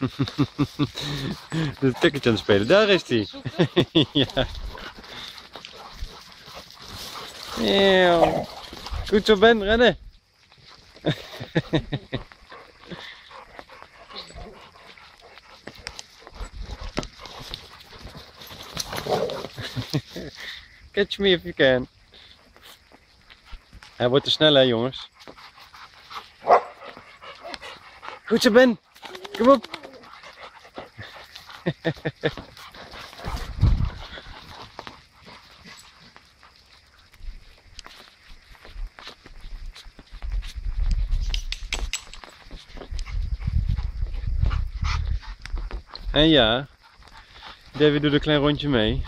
De tikkertje aan het spelen. Daar is hij. Ja. Eeuw. Goed zo, Ben, rennen. Catch me if you can. Hij wordt te snel, hè, jongens. Goed zo, Ben. Kom op. En ja, Davy doet een klein rondje mee.